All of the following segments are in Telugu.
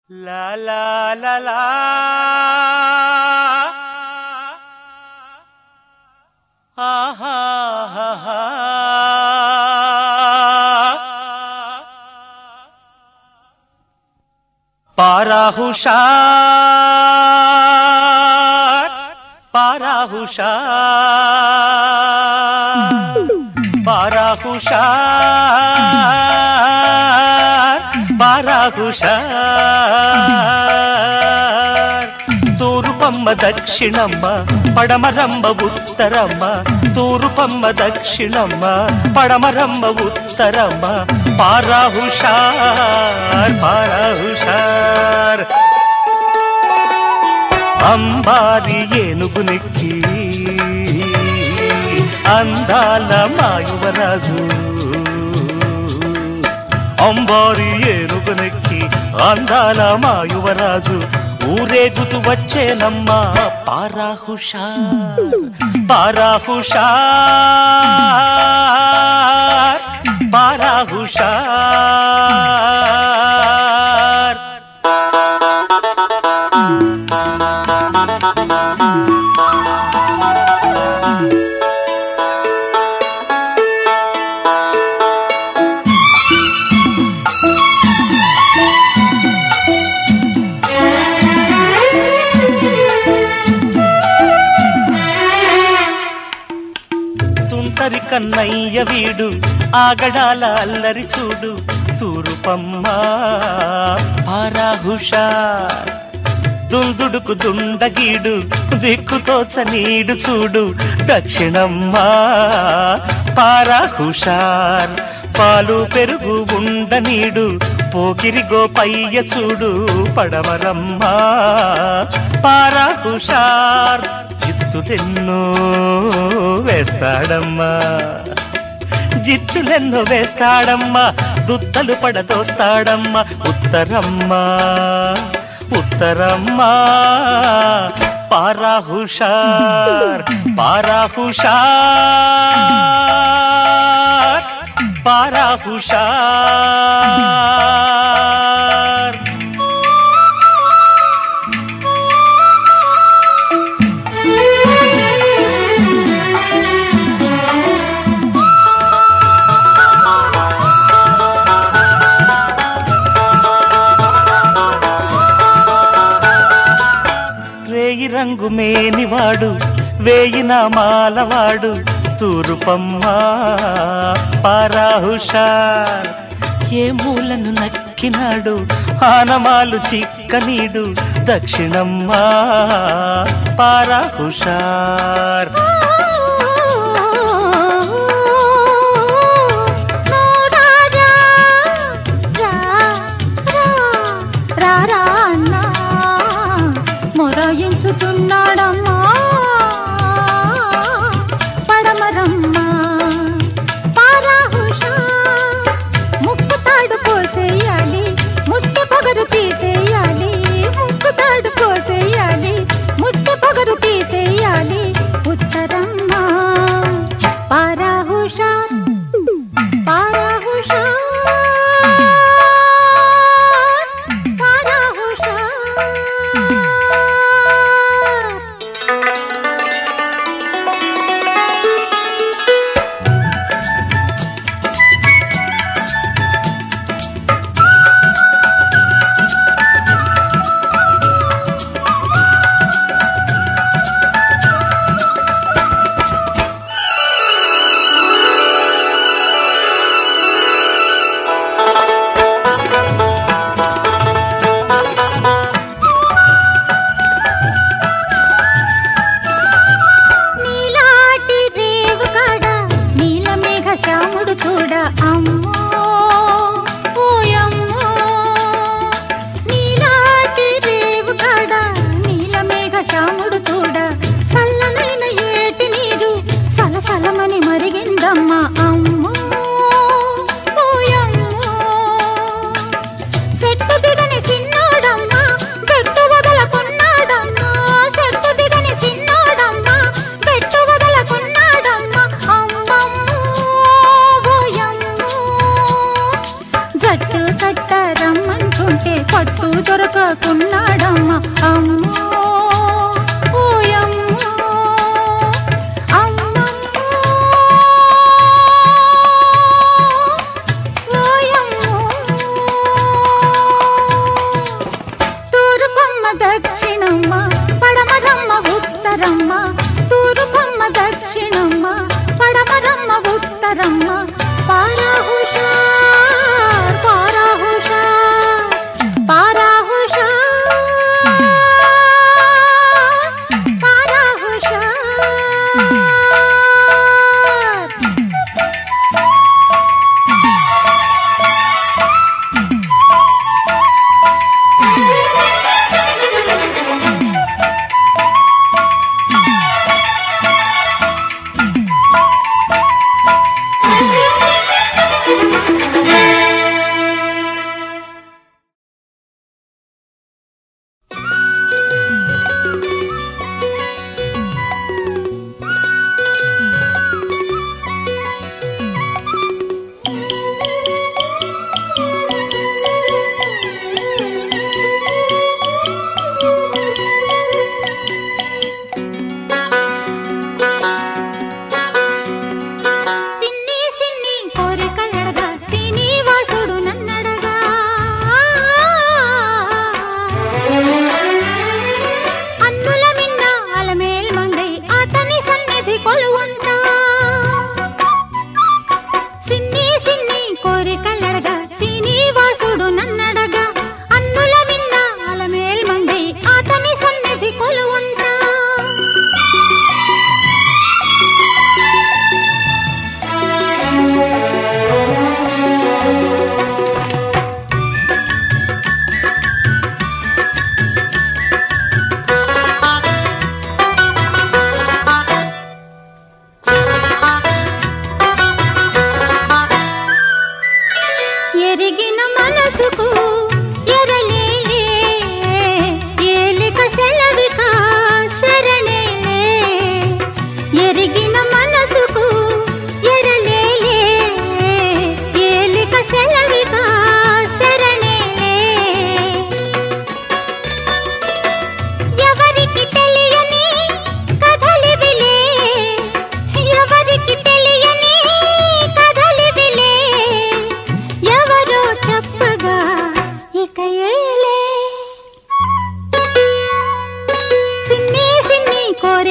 ला ला ला ला आहा हा हा पारा हुशार पारा हुशार पारा हुशार पारा हुशार తూర్పమ్మ దక్షిణమ్మ పడమరమ్మ ఉత్తరమ్మ తూర్పమ్మ దక్షిణమ్మ పడమరమ్మ ఉత్తరమ్మ పారా హుషార్ పారా హుషార్ అంబారి ఏనుగునెక్కి అందాల మాయువరాజు అంబారి ఏనుగునెక్కి అందాల మాయువరాజు ఊరేగుతూ వచ్చేనమ్మా పారా హుషార్ పారా హుషార్ పారా హుషార్ తుంటరి కన్నయ్య వీడు ఆగడాల అల్లరి చూడు తూరుపమ్మ పారా హుషార్ దుందుడుకు దుండగీడు దిక్కుతోచ నీడు చూడు దక్షిణమ్మ పారా హుషార్ పాలు పెరుగు ఉండనీడు పోకిరి గోపయ్య చూడు పడమరమ్మ పారా హుషార్ జిత్తులెన్నో వేస్తాడమ్మా జిత్తులెన్నో వేస్తాడమ్మా దుత్తలు పడదోస్తాడమ్మా ఉత్తరమ్మ ఉత్తరమ్మ పారా హుషార్ పారా హుషార్ పారా హుషార్ రేయి రంగు మేనివాడు వేయి నామాలవాడు తూరుపమ్మ పారా హుషార్ ఏ మూలను నక్కినాడు ఆనమాలు చిక్కనీడు దక్షిణమ్మ పారా హుషార్ మొరాయించుతున్నాడమ్మా పడమరమ్మ పారా హుషార్ ముక్కుతాడు పోసేయాలి ముట్ట పొగరు తీసేయాలి ముక్కుతాడు పోసేయాలి ముట్ట పొగరు తీసేయాలి ఉత్తరమ్మ పారా హుషార్ పారా హుషార్ పారా హుషార్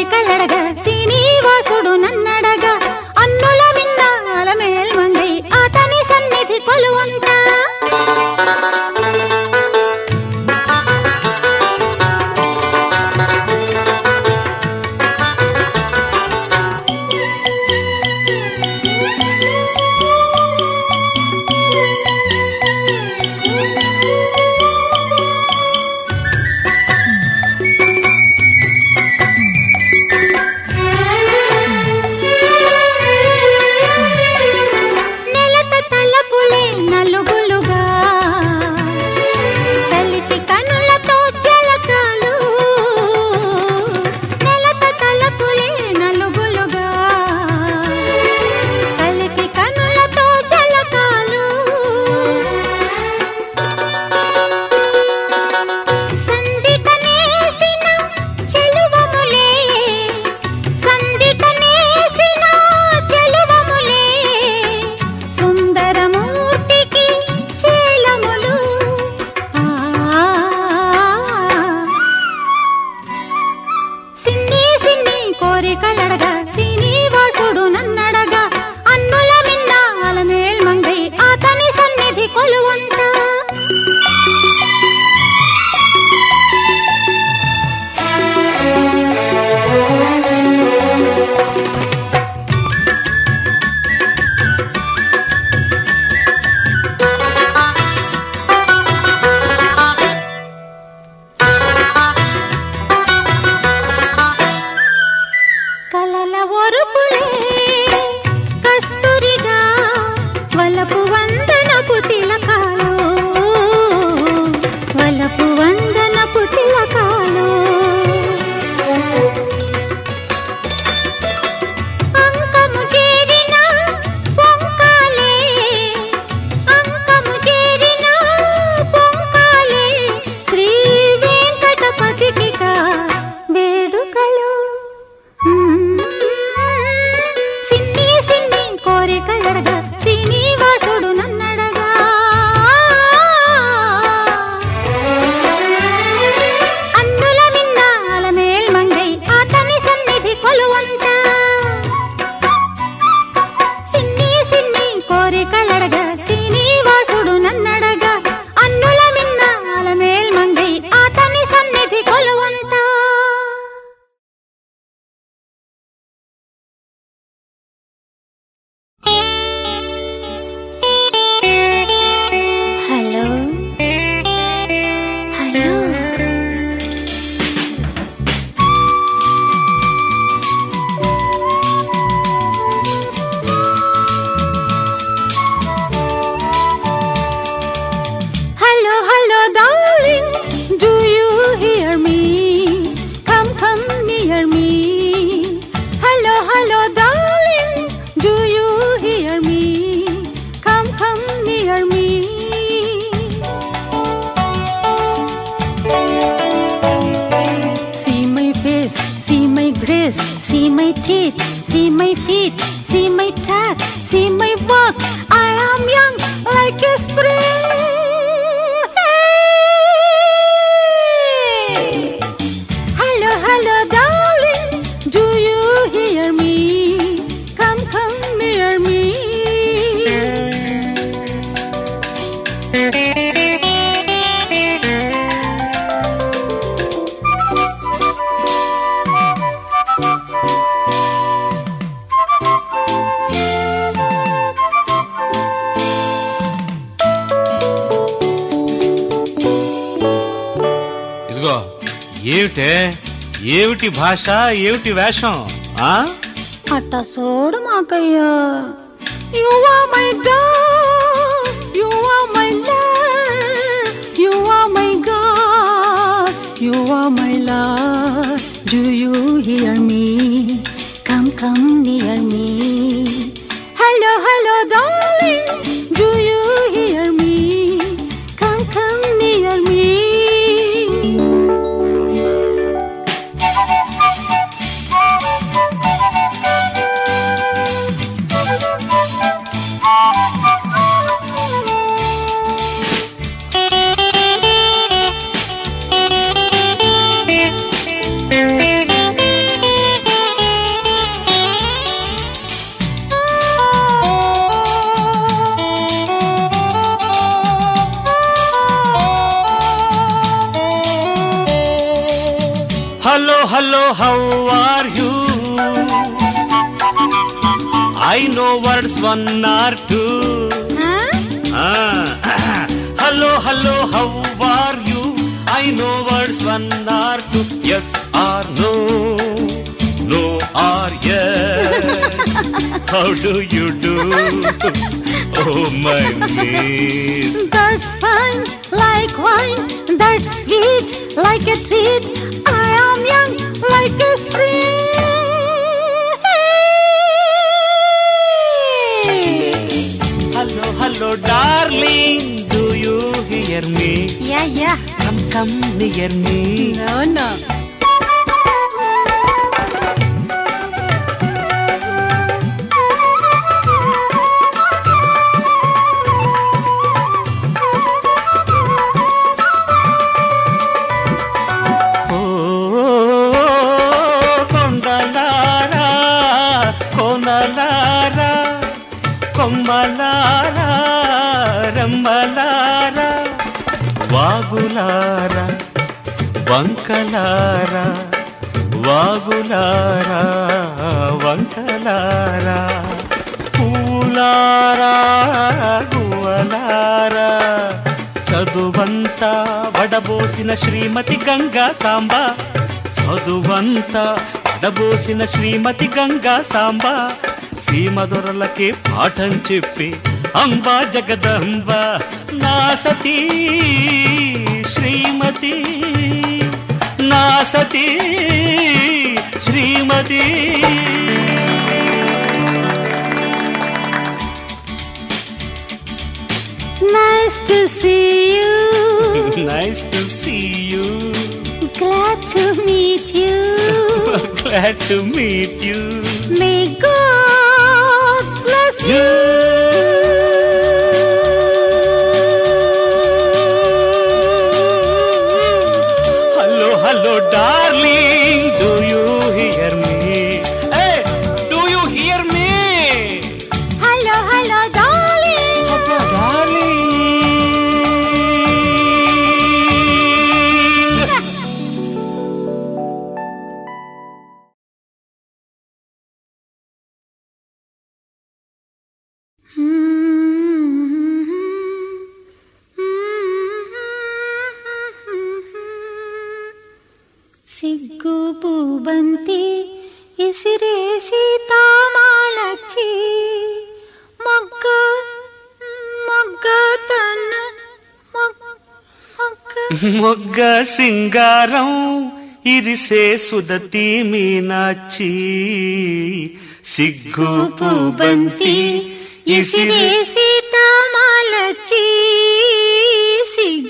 కోరికలడగా శ్రీనివాసుడు నన్నడగా అన్నుల విన్నాల మేల్మంగై అతని సన్నిధి కొలువంట See my teeth, see my feet, see my tat, see my walk. I am young like a spring. Hey! Hello, hello, darling. Do you hear me? Come, come near me. ఏమిటే ఏమిటి భాష ఏమిటి వేషం అట్ట చూడు మాకయ్యా you are my god you are my love you are my god you are my love do you hear me come come near me hello hello darling do you hear me come come near me Hello, hello, how are you? I know words one or two. Hello, hello, how are you? I know words one or two. Yes or no, no or yes. How do you do? Oh my miss. That's fine, like wine. That's sweet, like a treat. I am young, like a spring. Hello, hello, darling. Do you hear me? Yeah, yeah. Come, come near me. No, no. కొమ్మలారా రమ్మలారా వాగులారా వంకలారా వాగులారా వంకలారా పూలారా గువలారా చదువంతా వడబోసిన శ్రీమతి గంగా సాంబ చదువంతా వడబోసిన శ్రీమతి గంగా సాంబ సీమ దొరలకే పాఠం చెప్పి అంబా జగదంబ నా సతీ శ్రీమతి నా సతీ శ్రీమతి Nice to see you. Nice to see you. Glad to meet you. Glad to meet you. May God bless you. Hello, hello, darling. Do you hear me? Hey, do you hear me? Hello, hello, darling. Hello, darling. సిగ్గు పూబంతి ఇసిరేసి తామాలచ్చి మొగ్గ మొగ్గ తన మొగ్గ సింగారం ఇరిసే సుదతి మీనాచి సిగ్గు పూబంతి ఇసిరేసి తామాలచ్చి సిగ్గు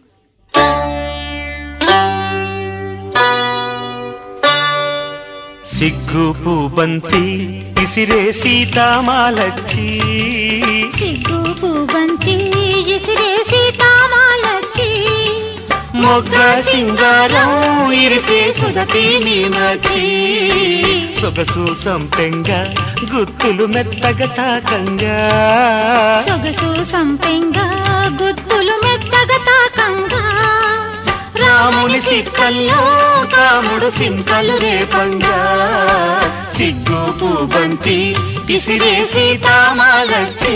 సిగ్గు పూబంతి ఇసిరే సీతామాలచ్చి సిగ్గు పూబంతి ఇసిరే సీతామాలచ్చి మొగ్గ సింగారం ఇరిసే సుదతి మీనాచి సొగసు సంపెంగా గుత్తులు మెత్తగా తాకంగా సొగసు సంపెంగా గుత్తులు మెత్తగా తాకంగా రాముని సిక్కల్లో కాముడు సింతలు రేపంగా సిగ్గు పూబంతి ఇసిరే సీతామాలచ్చి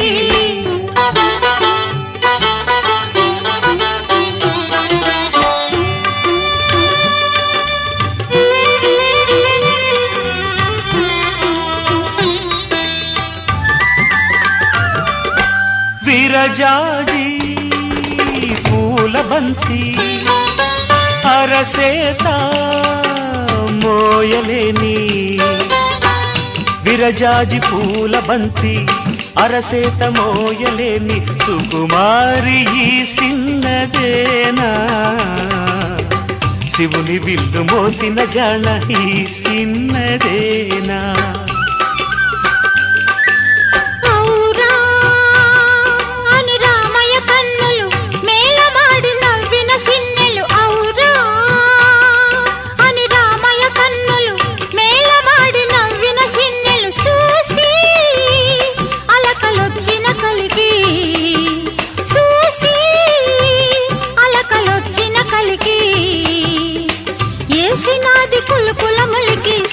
విరజాజి పూల బంతి అరసేత మోయలేని విరజాజి పూల బంతి అరసేత మోయలేని సుకుమారి ఈ సిన్నదేనా శివుని విల్లు మోసిన జాణ ఈ సిన్నదేనా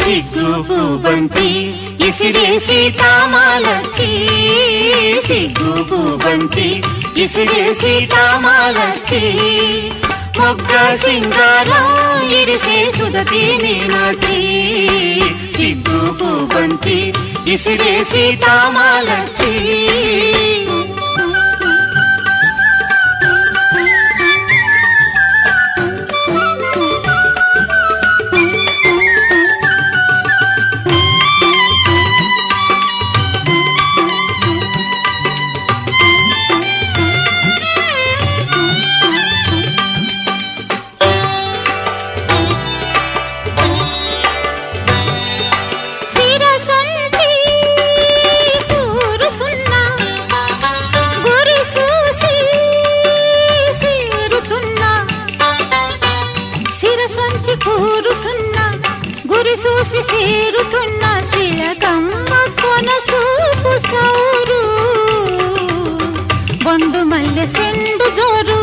సిగ్గు బంతి ఇసిరేసి తామాలచ్చి సిగ్గు బంతి ఇసిరేసి తామాలచ్చి మొగ్గ సింగారం ఇరిసే సుదతి మీనాచి సిగ్గు బంతి ఇసిరేసి తామాలచ్చి గురి చూసి సేరుతున్న శిలకమ్మ కొనసూపు సౌరు బొండు మల్లె సెండు జోరు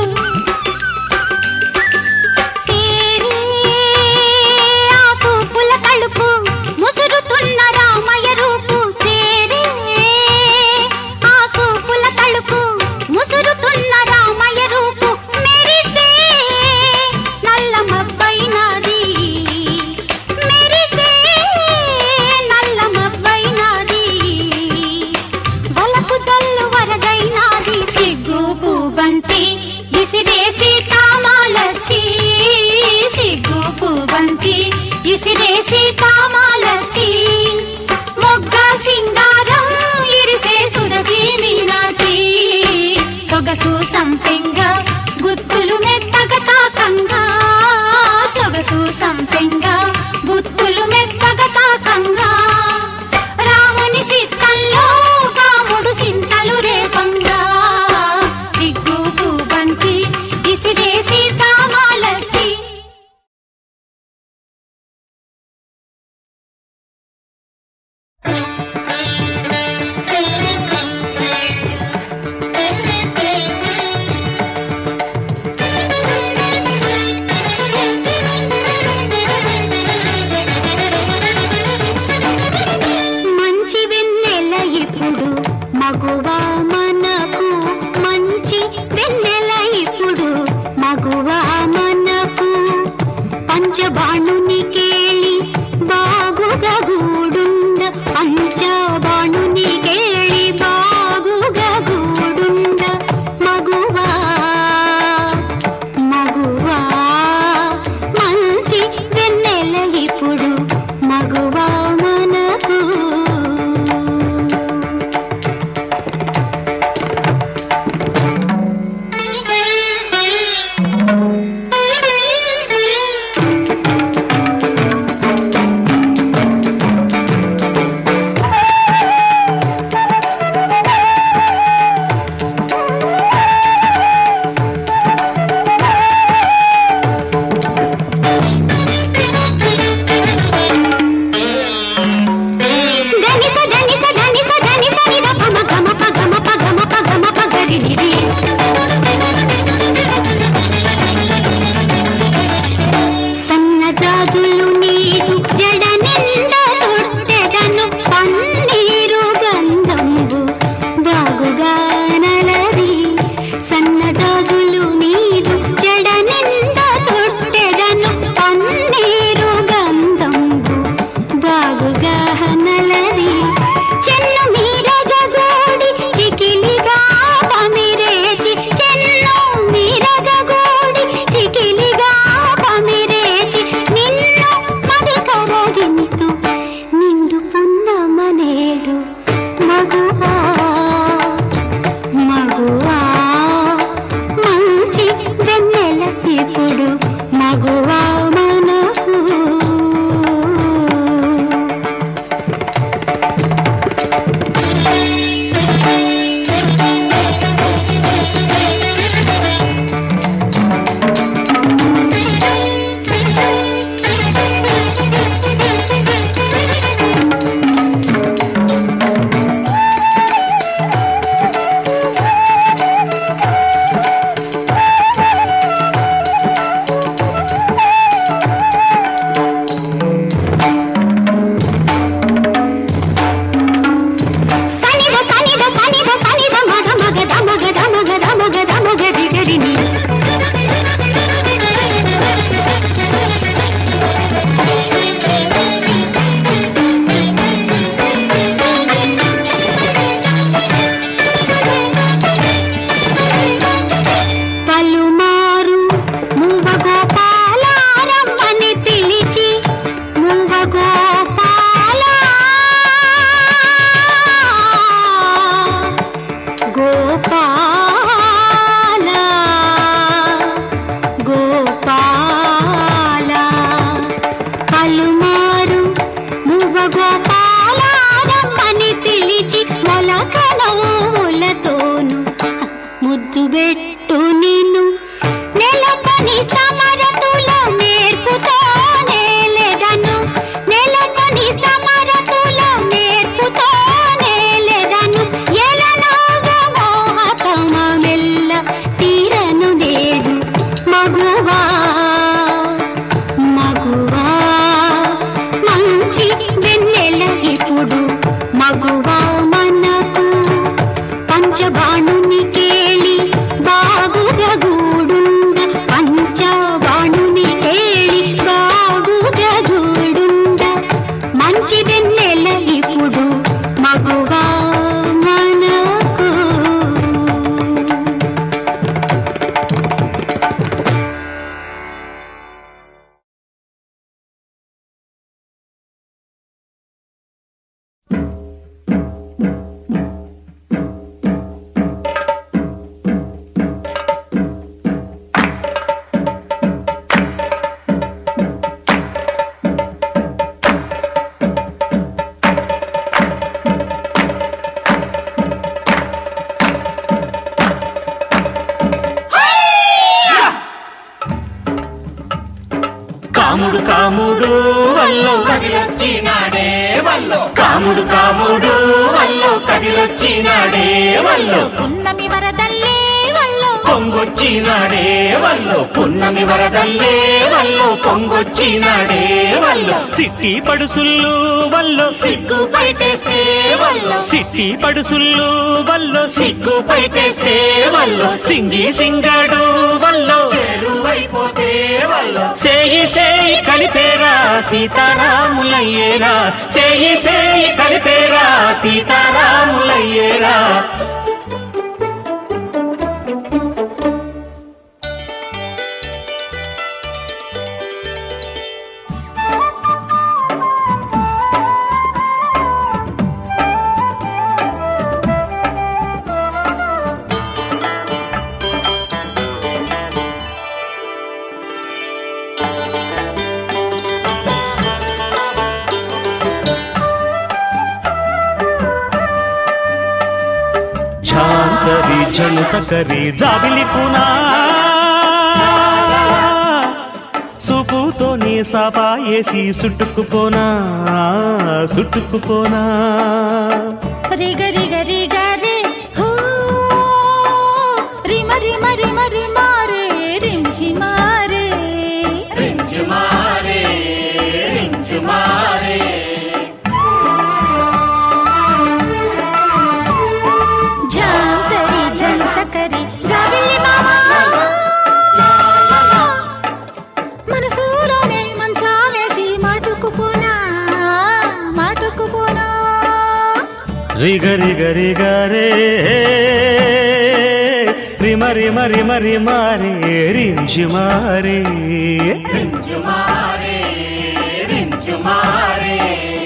ఆ సూపుల తలుపు ముసురుతున్న రామయ్య రూపు సేరే ఆ సూపుల తలుపు ముసురుతున్న రామయ్య రూపు మెరిసే నల్ల మబ్బైనది ఇసిరేసి తామాలచ్చి సిగ్గు బంతి ఇసిరేసి తామాలచ్చి మొగ్గ సింగారం ఇరిసే సురభి మీనాచి సొగసు సంపెంగ గుత్తులు మెత్తగ తాకంగా సొగసు సంపెంగ గుత్తులు మెత్తగ తాకంగా రాముని సిద్ధంలో కాముడు సింతలు రేపంగా ఇసిరేసి తామాలచ్చి మంచి వెన్నెల ఇప్పుడు మగువా మనకు మంచి వెన్నెల ఇప్పుడు మగువా మనకు పంచబాణుని కేళి బాగుగా గూడుండ పంచబాణుని కేళి బాగుగా గూడుండ మగువా మగువా మంచి వెన్నెల ఇప్పుడు మగువా మనకు సన్నజాజులు నీదు జడ నిండా చుట్టెదను పన్నీరు గంధంబు బాగుగా నలది సన్నజాజులు నీదు జడ నిండా చుట్టెదను పన్నీరు గంధంబు బాగుగా నలది చెన్ను మీరగ గోడి చికిలిగా పమిరేచి చెన్ను మీరగ గోడి చికిలిగా పమిరేచి నిన్ను మది కరగింతు నిండు పున్నమనేడు మగువా మగువా మంచి వెన్నెల ఇప్పుడు మగువా మనకు కాముడు కాముడు వల్లో కదిలొచ్చినాడే వల్లో కాముడు కాముడు వల్లో కదిలొచ్చినాడే వల్లో పున్నమి వరదల్లే వల్లో పొంగొచ్చినాడే వల్లో పున్నమి వరదల్లే వల్లో పొంగొచ్చినాడే వల్లో సిట్టి పడుసుళ్ళు వల్లో సిగ్గు పైటేస్తే వల్లో సిట్టి పడుసుళ్ళు వల్లో సిగ్గు పైటేస్తే వల్లో సింగి సింగడు వల్లో చెరువైపోతే వల్లో సేయి సేయి కలిపేరా సీతారాములయ్యేరా సేయి సేయి కలిపేరా సీతారాములయ్యేరా ఝాంతరి జనుతకరి జాబిలి పునా సుపుతోనే సాపా ఏసి సుట్టుకుపోనా సుట్టుకుపోనా రిగ రిగ రిగ రే హో రిమ రిమ రిమ రిమ రే రించి మారే రించి మారే రించి మారే జాంతరి జంతకరి జాబిల్లి మామా మనసులోనే మంచా వేసి మాటుకుపోనా మాటుకుపోనా రిగ రిగ రిగ రే రిమ రిమ రిమ రిమ రే రించి మారే రించి మారే రించి మారే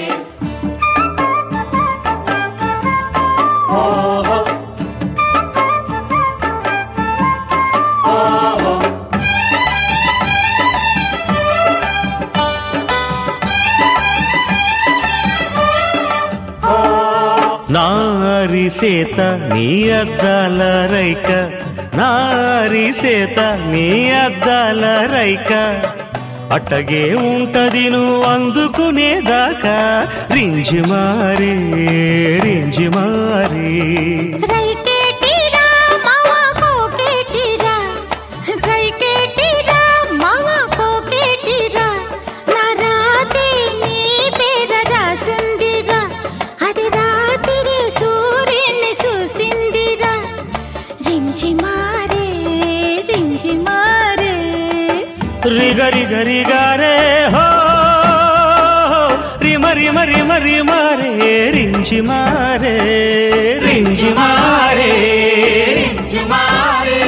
నారి సేత నీ అద్దాల రైక నారి సేత నీ అద్దాల రైక అట్టగే ఉంటది నువ్వు అందుకునేదాకా రింజి మారే రింజి మారే రైకేటిరా మావా కోకేటిరా రైకేటిరా మావా కోకేటిరా నా రాతే నీ పేర రాసుందిరా అది రాత్రి సూర్యుని చూసిందిరా రించి మారే రించి మారే రిగ రిగ రిగ రే హో రిమ రిమ రిమ రిమ రే రించి మారే రించి మారే రించి మారే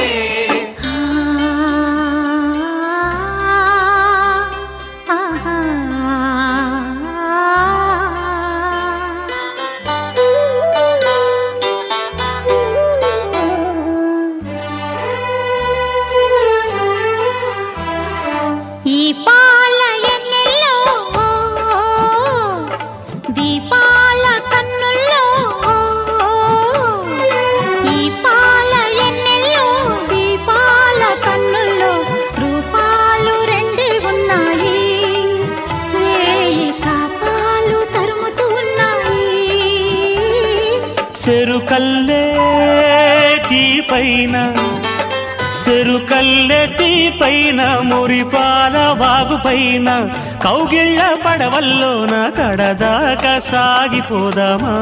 ఈ పాల ఎన్నెల్లో దీపాల కన్నుల్లో ఈ పాల ఎన్నెల్లో దీపాల కన్నుల్లో రూపాలు రెండే ఉన్నాయి వేయి తాపాలు తరుముతూ ఉన్నాయి చెరుకల్లేటి పైన చెరుకల్లెటి పైన మురిపాల వాగు పైన కౌగిళ్ళ పడవల్లోన కడదాకా సాగిపోదామా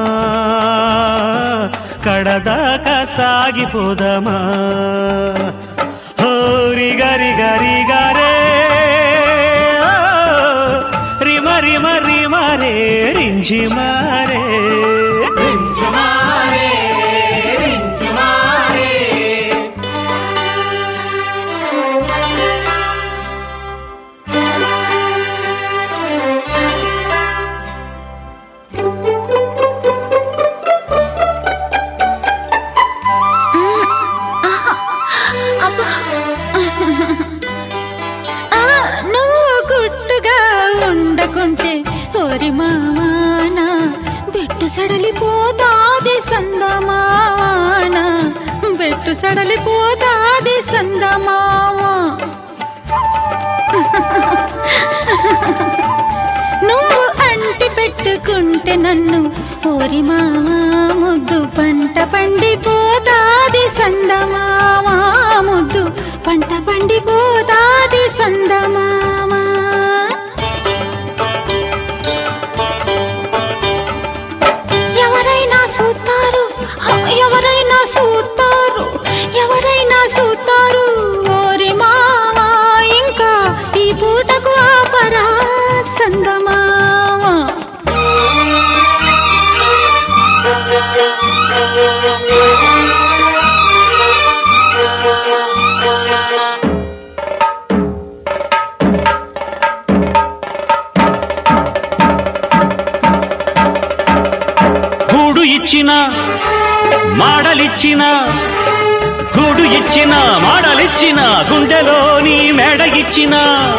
కడదాకా సాగిపోదామా హోరి గరి గరి గరే రిమ రిమ రిమ రే రింజి మారే రింజి మారే రింజి మారే నువ్వు గుట్టుగా ఉండకుంటే ఓరి మావాన బెట్టు సడలిపోతాది సందమావాన బెట్టు సడలిపోతాది సందమావా చూస్తుంటే నన్ను ఓరి మామా ముద్దు పంట పండిపోతాది సందమామా ముద్దు పంట పండిపోతాది సందమామా ఎవరైనా చూస్తారు ఎవరైనా చూస్తారు ఎవరైనా చూస్తారు ఓరి మామా ఇంకా ఈ పూటకు ఆపరా సందమామా గూడు ఇచ్చిన మాడలిచ్చిన గూడు ఇచ్చిన మాడలిచ్చిన గుండెలోని మేడ ఇచ్చిన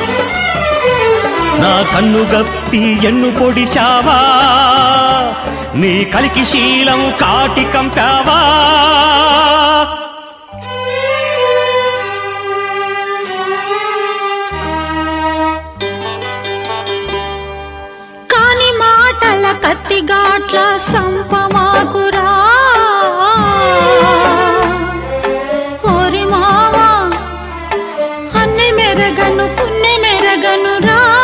నా కన్ను గప్పి ఎన్ను పొడిచావా నీ కలికి శీలం కాటి కంపావా కాని మాటల కత్తిగాట్ల సంపమాకురా ఓరి మావా అన్ని మెరగను పుణ్య మెరగను రా